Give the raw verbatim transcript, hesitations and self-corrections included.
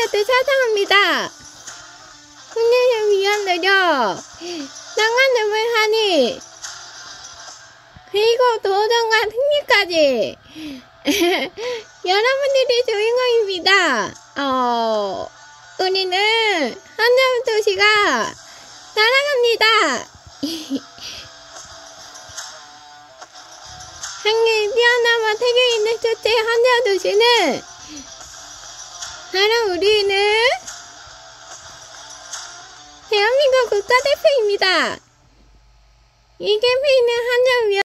것을 사랑합니다. 국민을 위한 노력, 나만을 하니, 그리고 도전과 승리까지 여러분들이 주인공입니다. 어, 우리는 한자도시가 사랑합니다. 한국에 뛰어나와 세계에 있는 첫째 한자도시는 바로 우리는 대한민국 국가대표입니다. 이 캠페인은 한자위원